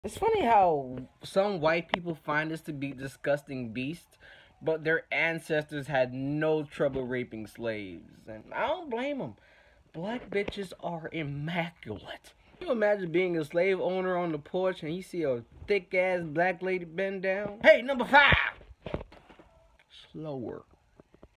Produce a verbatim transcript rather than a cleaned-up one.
It's funny how some white people find us to be disgusting beasts, but their ancestors had no trouble raping slaves, and I don't blame them. Black bitches are immaculate. Can you imagine being a slave owner on the porch and you see a thick ass black lady bend down? Hey, number five! Slower.